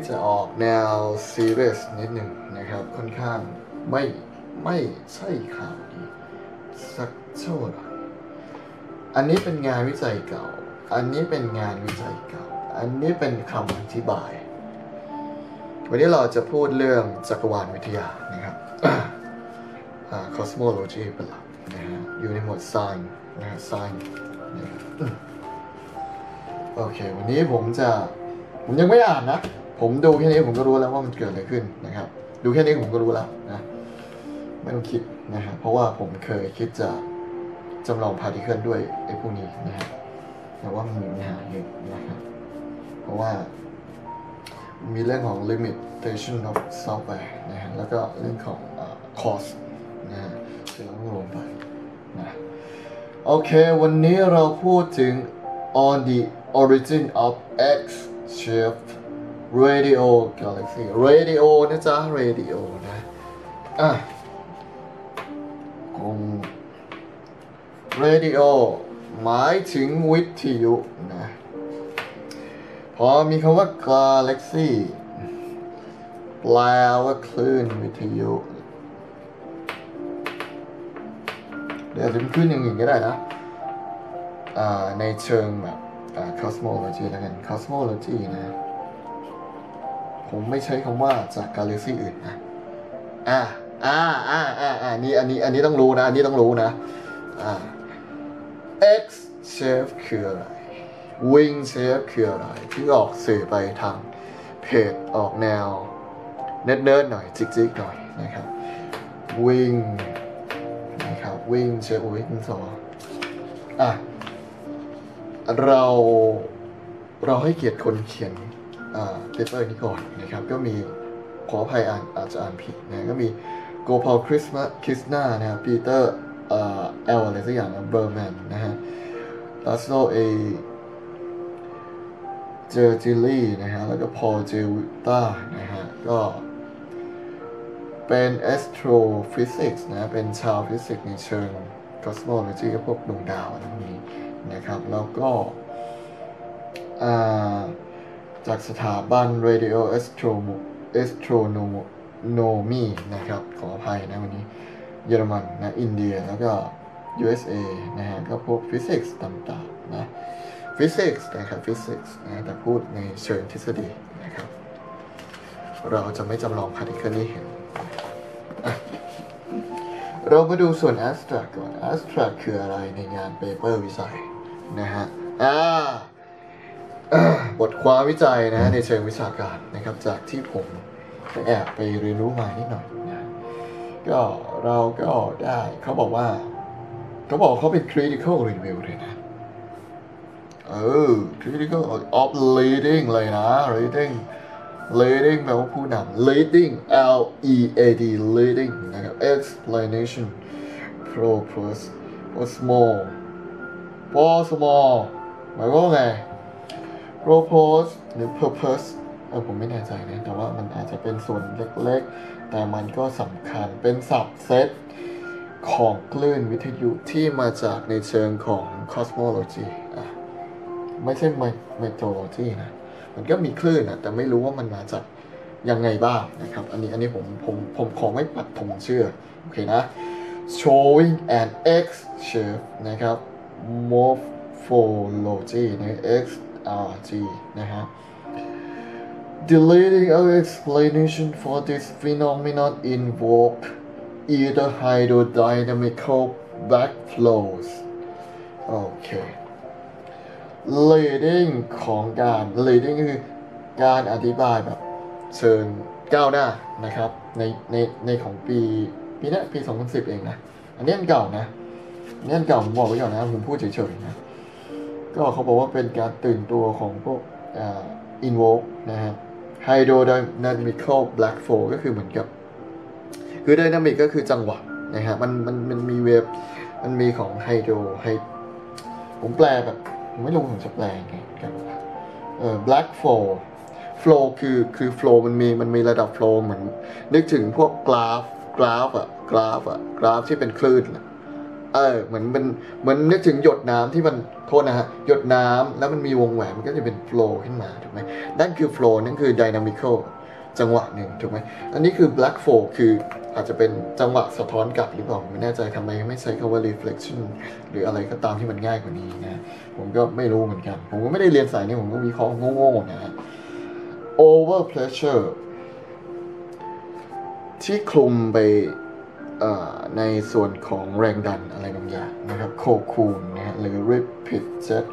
จะออกแนวซีเรียสนิดหนึ่งนะครับค่อนข้างไม่ใช่ข่าวดีสักเท่าไหร่อันนี้เป็นงานวิจัยเก่าอันนี้เป็นงานวิจัยเก่าอันนี้เป็นคำอธิบายวันนี้เราจะพูดเรื่องจักรวาลวิทยานะครับ cosmology เป็นหลักนะฮะอยู่ในหมวด science นะฮะ science นะครับโอเควันนี้ผมยังไม่อ่านนะผมดูแค่นี้ผมก็รู้แล้วว่ามันเกิดอะไรขึ้นนะครับดูแค่นี้ผมก็รู้แล้วนะไม่ต้องคิดนะฮะเพราะว่าผมเคยคิดจะจำลองพาร์ติเคิลด้วยไอ้พวกนี้นะฮะแต่ว่ามันมีปัญหาอยู่นะครับเพราะว่ามีเรื่องของ limitation of software นะฮะแล้วก็เรื่องของcost นะฮะที่เราต้องลงไปนะโอเควันนี้เราพูดถึง on the origin of X-shaped radio galaxy radio นะจ๊ะ radio นะradio หมายถึงวิทยุนะพอมีคำว่า galaxy แปลว่าคลื่นวิทยุเดี๋ยวจะเป็นคลื่นอย่างอื่นก็ได้นะในเชิงแบบ cosmology แล้วกัน cosmology นะผมไม่ใช้คำว่าจาก galaxy อื่นนะอันนี้ต้องรู้นะอันนี้ต้องรู้นะX shape คืออะไร Wing shape คืออะไรที่ออกสื่อไปทางเพจออกแนวเนิร์ดหน่อยจิกๆหน่อยนะครับ Wing นะครับ Wing shape Wing สองเราให้เกียรติคนเขียนเปเปอร์นี้ก่อนนะครับก็มีขออภัยอาจจะอ่านผิดนะก็มีโกพอลคริสนานะครับปีเตอร์อะไรสักอย่างเบอร์แมนนะฮะลาสโลเจอร์จิลี่นะฮะแล้วก็พอลเจวิต้านะฮะก็เป็น astrophysics นะเป็นชาวฟิสิกส์ในเชิง cosmology กับพวกดวงดาวอะไรพวกนี้นะครับแล้วก็จากสถาบัน radio astronomy นะครับขออภัยนะวันนี้เยอรมันนะอินเดียแล้วก็ USA นะฮะก็พวกฟิสิกส์ต่างๆนะฟิสิกส์นะครับฟิสิกส์นะแต่พูดในเชิงทฤษฎีนะครับเราจะไม่จำลองพาร์ติเคิลนี้เห็นเรามาดูส่วน abstract ก่อน abstract คืออะไรในงานเปเปอร์วิจัยนะฮะบทความวิจัยนะในเชิงวิชาการนะครับจากที่ผมแอบไปเรียนรู้มานิดหน่อยนะก็เราก็ได้เขาบอกเขาเป็น critical review เลยนะcritical of leading เลยนะ leading แปลว่าผู้นำ leading L-E-A-D leading นะครับ explanation purpose small หมายว่าไง propose หรือ purpose ผมไม่แน่ใจนะแต่ว่ามันอาจจะเป็นส่วนเล็กๆแต่มันก็สำคัญเป็น subset ของคลื่นวิทยุที่มาจากในเชิงของ cosmology ไม่ใช่ meteorology นะมันก็มีคลื่นแต่ไม่รู้ว่ามันมาจากยังไงบ้างนะครับอันนี้ผมขอไม่ปัดธงเชื่อโอเคนะ showing an X shape นะครับ morphology นะ XRG นะฮะ The leading explanation for this phenomenon involve either hydrodynamical backflows โอเค leading ของการ leading คือการอธิบายแบบเชิงก้าวหน้านะครับในของปีนี้ปี 2010 เองนะอันนี้อันเก่านะอันนี้อันเก่าผมบอกไว้ก่อนนะผมพูดเฉยๆนะก็เขาบอกว่าเป็นการตื่นตัวของพวกinvoke นะฮะ hydrodynamical black flow ก็คือเหมือนกับคือ dynamic ก็คือจังหวะนะฮะมันมีเวฟมันมีของผมแปลแบบผมไม่รู้ผมจะแปลยังไงกันblack flow คือ flow มันมีระดับ flow เหมือนนึกถึงพวกกราฟที่เป็นคลื่นเหมือนนึกถึงหยดน้ำที่มันโทษนะฮะหยดน้ำแล้วมันมีวงแหวนมันก็จะเป็นโฟล์ขึ้นมาถูกไหมนั่นคือโฟล์นั่นคือ dynamical จังหวะหนึ่งถูกไหมอันนี้คือ black fold คืออาจจะเป็นจังหวะสะท้อนกลับหรือเปล่าไม่แน่ใจทำไมไม่ใช้คำว่า reflection หรืออะไรก็ตามที่มันง่ายกว่านี้นะผมก็ไม่รู้เหมือนกันผมก็ไม่ได้เรียนสายนี้ผมก็วิเคราะห์โง่ๆนะฮะ over pressure ที่คลุมไปในส่วนของแรงดันอะไรบางอย่างนะครับโคคูลนะฮะหรือ repeat jet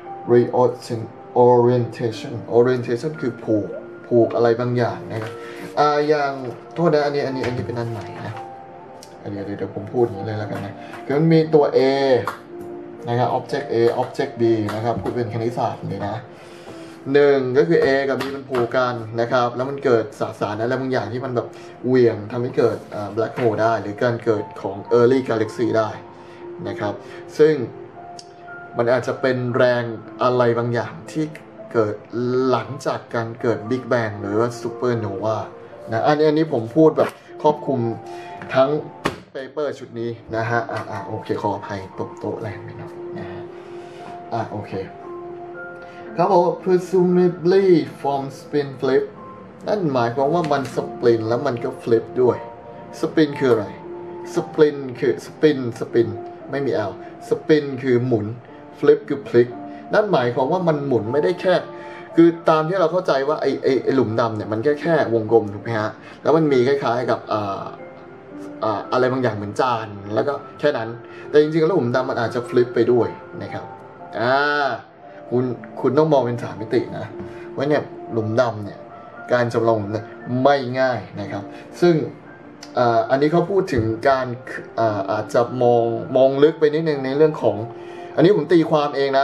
orientation คือผูกอะไรบางอย่างนะครับอย่างโทษนะอันนี้เป็นอันใหม่นะเดี๋ยวผมพูดอย่างนี้เลยแล้วกันนะคือมันมีตัว A นะครับ object A object B นะครับพูดเป็นคณิตศาสตร์เลยนะหนึ่งก็คือ A กับ B มันผูกกันนะครับแล้วมันเกิดสสารอะไรบางอย่างที่มันแบบเหวี่ยงทำให้เกิดblack hole ได้หรือการเกิดของ early galaxy ได้นะครับซึ่งมันอาจจะเป็นแรงอะไรบางอย่างที่เกิดหลังจากการเกิด Big Bang หรือว่า Supernova นะอันนี้ผมพูดแบบครอบคลุมทั้งเปเปอร์ชุดนี้นะฮะโอเคขออภัยตบโต๊ะแรงไปหน่อยนะฮะโอเคเขาบอกว่า presumably from spin flip นั่นหมายความว่ามันสปรินแล้วมันก็ฟลิปด้วยสปรินคืออะไรสปรินคือสปินไม่มี L สปินคือหมุนฟลิปคือพลิกนั่นหมายความว่ามันหมุนไม่ได้แค่คือตามที่เราเข้าใจว่าไอหลุมดำเนี่ยมันแค่วงกลมถูกไหมฮะแล้วมันมีคล้ายๆกับอะไรบางอย่างเหมือนจานแล้วก็แค่นั้นแต่จริงๆแล้วหลุมดำมันอาจจะฟลิปไปด้วยนะครับคุณต้องมองเป็น3มิตินะว่าเนี่ยหลุมดำเนี่ยการจำลองเนี่ยไม่ง่ายนะครับซึ่งอันนี้เขาพูดถึงการอาจจะมองลึกไปนิดนึงในเรื่องของอันนี้ผมตีความเองนะ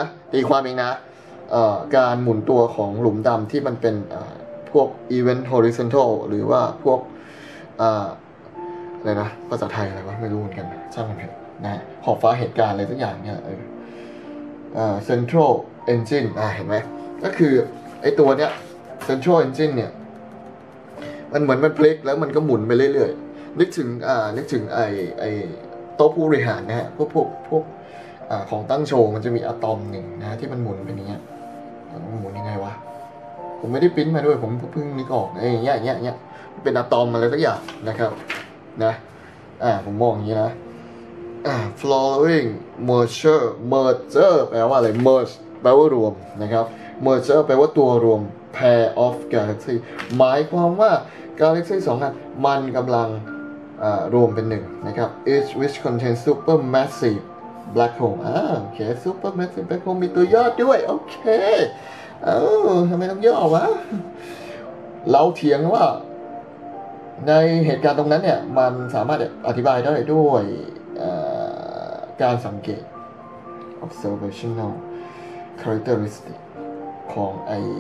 การหมุนตัวของหลุมดำที่มันเป็นพวก event horizontal หรือว่าพวกอะไรนะภาษาไทยอะไรวะไม่รู้เหมือนกันช่างมันเถอะนะขอบฟ้าเหตุการณ์อะไรสักอย่างเนี่ยcentral engine เห็นไหมก็คือไอตัวเนี้ย central engine เนี่ยมันเหมือนมันพลิกแล้วมันก็หมุนไปเรื่อยๆนึกถึงไอโต๊ะผู้บริหารนะฮะพวกของตั้งโชว์มันจะมีอะตอมหนึ่งนะที่มันหมุนเป็นอย่างเงี้ยมันหมุนยังไงวะผมไม่ได้ปริ้นมาด้วยผมเพิ่งนึกออกอย่างเงี้ยเป็นอะตอมอะไรสักอย่างนะครับนะผมมองอย่างนี้นะfollowing merger แปลว่าอะไร merge แปลว่ารวมนะครับ merger แปลว่าตัวรวม pair of galaxy หมายความว่า galaxy 2 อันมันกำลังรวมเป็นหนึ่งนะครับ each which contains supermassive black hole โอเค supermassive black hole มีตัวย่อด้วยโอเคทำไมต้องย่อวะเราเถียงว่าในเหตุการณ์ตรงนั้นเนี่ยมันสามารถอธิบายได้ด้วยการสังเกต observational characteristic ของ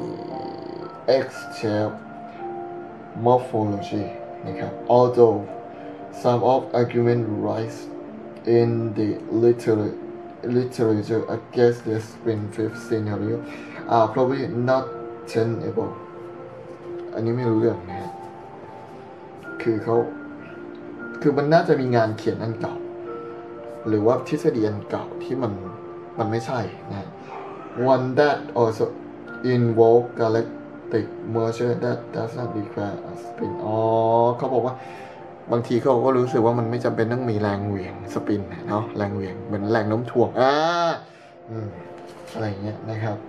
X-shape morphology นะครับ although some of argument rise in the literature against the spin flip scenario are probably not tenable อันนี้ไม่รู้เรื่องนะฮะคือมันน่าจะมีงานเขียนอันเก่าหรือว่าทฤษฎีอันเก่าที่มันไม่ใช่นะ one that also involve galactic merger that does not require a spin เขาบอกว่าบางทีเขาก็รู้สึกว่ามันไม่จำเป็นต้องมีแรงเหวี่ยงสปินเนาะแรงเหวี่ยงเหมือนแรงโน้มถ่วงอะไรเงี้ยนะครับ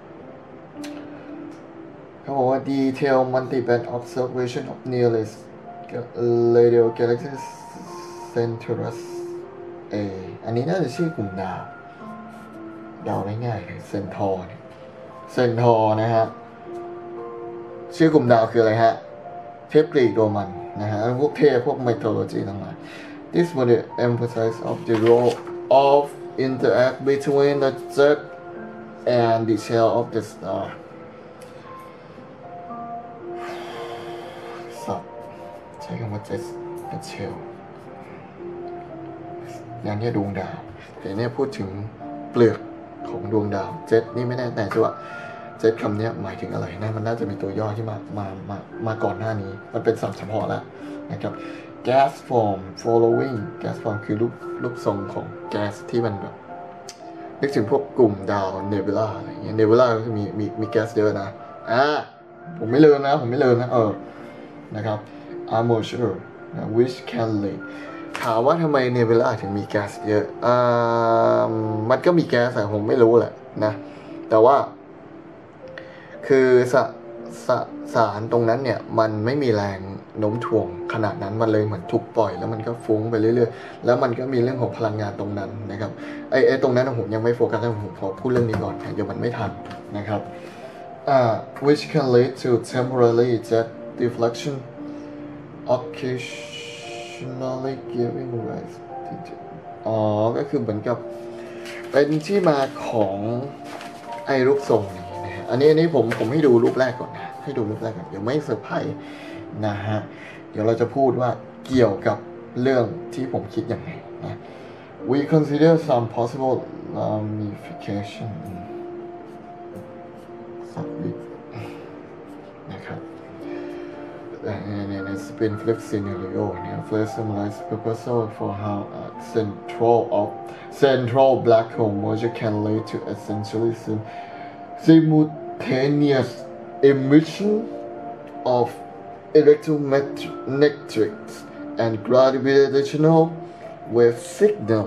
เขาบอกว่า detail multi-band observation of nearest radio galaxy Centaurus A อันนี้น่าจะชื่อกลุ่มดาวเดาง่ายๆเลยเซนทอร์นะฮะชื่อกลุ่มดาวคืออะไรฮะเทพกรีกโรมันนะฮะพวกเทพพวกไมโทโลจีทั้งหลาย This model emphasizes of the role of interact between the jet and the shell of the star ใช้คำว่า jet and shell อย่างนี้ดวงดาวแต่เนี่ยพูดถึงเปลือกของดวงดาวเจ็ตนี่ไม่แน่ใจว่าเจ็ตคำนี้หมายถึงอะไรนะมันน่าจะมีตัวย่อที่มาก่อนหน้านี้มันเป็นศัพท์เฉพาะแล้วนะครับ gas form following gas form คือรูปทรงของแก๊สที่มันแบบนึกถึงพวกกลุ่มดาวเนบิวลาอะไรเงี้ยเนบิวลาก็คือมีแก๊สเยอะนะผมไม่เลินนะนะครับ atmosphere which can lead ถามว่าทำไมเนบิวลาถึงมีแก๊สเยอะมันก็มีแก๊สแต่ผมไม่รู้แหละนะแต่ว่าคือสารตรงนั้นเนี่ยมันไม่มีแรงโน้มถ่วงขนาดนั้นมันเลยเหมือนถูกปล่อยแล้วมันก็ฟุ้งไปเรื่อยๆแล้วมันก็มีเรื่องของพลังงานตรงนั้นนะครับไอ้ตรงนั้นผมยังไม่โฟกัสผมขอพูดเรื่องนี้ก่อนเดี๋ยวมันไม่ทันนะครับwhich can lead to temporary jet deflection occasionally giving rise to ก็คือเหมือนกับเป็นที่มาของไอ้รูปทรงนี้นะฮะอันนี้ผมให้ดูรูปแรกก่อนนะให้ดูรูปแรกก่อนเดี๋ยวไม่เซอร์ไพรส์นะฮะเดี๋ยวเราจะพูดว่าเกี่ยวกับเรื่องที่ผมคิดยังไงนะ we consider some possible ramification นะครับใน spin flip scenario เนี่ย first summarize proposal for how a central black hole merger can lead to essentially simultaneous emission of electromagnetics and gravitational wave signal.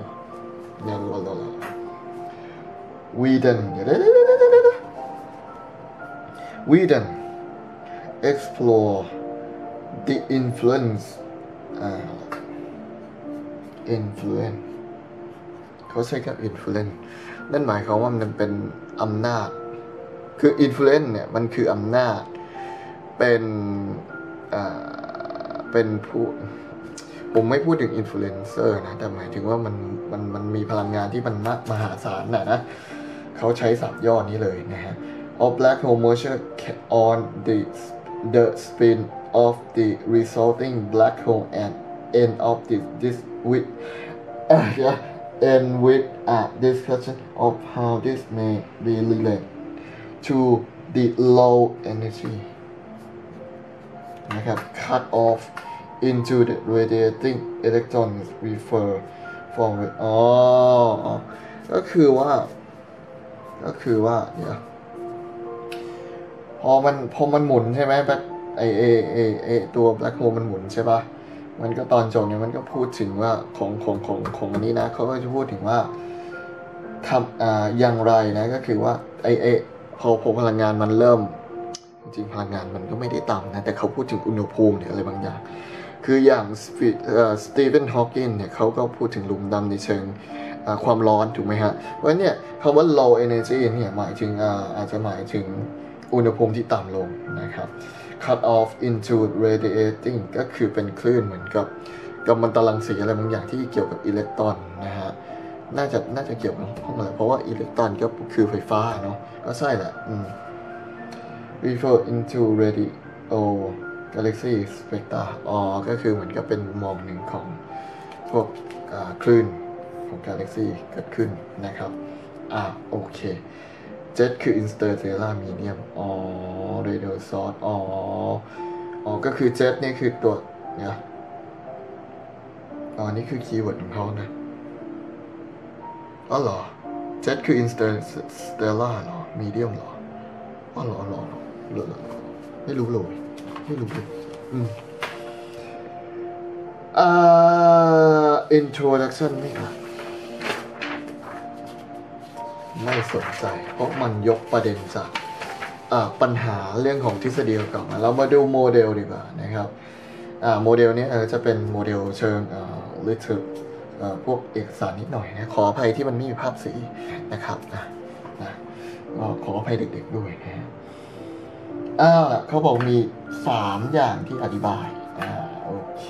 We then explore the influence เขาใช้คำ influence นั่นหมายความว่ามันเป็นอำนาจคือ influence เนี่ยมันคืออำนาจเป็นผู้ผมไม่พูดถึง influencer นะแต่หมายถึงว่ามันมีพลังงานที่มันมหาศาลนะเขาใช้ศัพท์ย่อนี้เลยนะฮะ of black hole merger on the spin of the resulting black hole and end of this with end with a discussion of how this may be related to the low energy นะครับ cut off into the radiating electrons refer from ก็คือว่าเดี๋ยวพอมันหมุนใช่ไหมแบบไอตัว black hole มันหมุนใช่ปะมันก็ตอนจบเนี่ยมันก็พูดถึงว่าของอันนี้นะเขาก็จะพูดถึงว่าทำอย่างไรนะก็คือว่าพอพลังงานมันเริ่มจริงพลังงานมันก็ไม่ได้ต่ำนะแต่เขาพูดถึงอุณหภูมิหรืออะไรบางอย่างคืออย่างสตีเฟนฮอว์กินเนี่ยเขาก็พูดถึงหลุมดำในเชิงความร้อนถูกไหมฮะเพราะเนี่ยคำว่า low energy เนี่ยหมายถึงอาจจะหมายถึงอุณหภูมิที่ต่ำลงนะครับ cut off into radiating ก็คือเป็นคลื่นเหมือนกับกัมมันตรังสีอะไรบางอย่างที่เกี่ยวกับอิเล็กตรอนนะฮะน่าจะเกี่ยวกับห้องอะไรเพราะว่าอิเล็กตรอนก็คือไฟฟ้าเนาะก็ใช่แหละrefer into radio galaxy spectra ก็คือเหมือนกับเป็นมุมมองหนึ่งของพวกคลื่นของกาแล็กซี่เกิดขึ้นนะครับโอเคเจ็ตคือ interstellar medium radio source ก็คือเจ็ตนี่คือตัวเนี่ยนี่คือคีย์เวิร์ดของเขานะเหรอเจ็ตคือ interstellar เหรอ medium เหรอเหรอไม่รู้เลยintroduction ไม่สนใจเพราะมันยกประเด็นจากปัญหาเรื่องของทฤษฎีเก่ามาเรามาดูโมเดลดีกว่านะครับโมเดลนี้จะเป็นโมเดลเชิงพวกเอกสารนิดหน่อยนะขออภัยที่มันไม่มีภาพสีนะครับขออภัยเด็กๆด้วยนะเขาบอกมี3อย่างที่อธิบายโอเค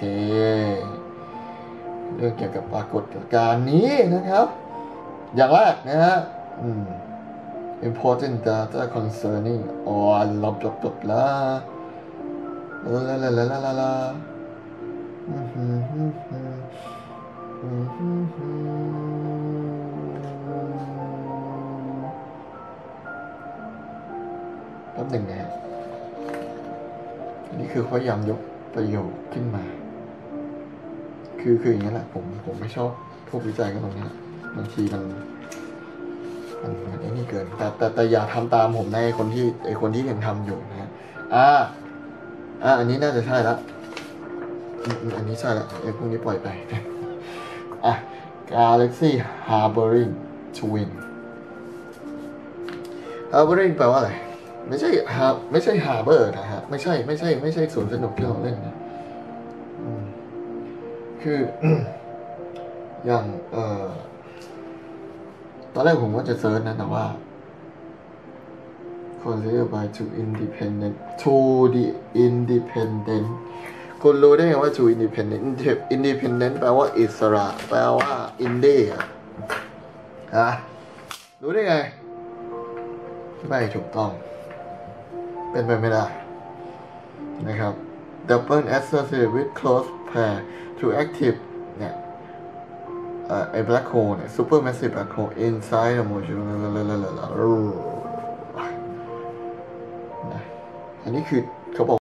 เรื่องเกี่ยวกับปรากฏการณ์นี้นะครับอย่างแรกนะฮะimportant data concerning blah blah blah blah ป๊บหนึ่งนะฮะอันนี้คือเขาพยายามยกประโยคขึ้นมาคืออย่างนี้แหละผมไม่ชอบพวกวิจัยกันตรงนี้บางทีมันไอ้นี่เกินแต่อย่าทำตามผมในคนที่เห็นทำอยู่นะฮะอันนี้น่าจะใช่ละอันนี้ใช่ละพวกนี้ปล่อยไปGalaxy Harboring Twin Harboring แปลว่าอะไรไม่ใช่ Harbor นะฮะไม่ใช่สวนสนุกที่เราเล่นนะคืออย่างตอนแรกผมว่าจะเซิร์ชนะแต่ว่า considered by to the independent คุณรู้ได้ไงว่า to independent แปลว่าอิสระแปลว่าอินดี้รู้ได้ไงไม่ถูกต้องเป็นไปไม่ได้นะครับ double associated with close pair to active เนี่ยa black hole เนี่ย supermassive black hole inside the motion อันนี้คือเขาบอก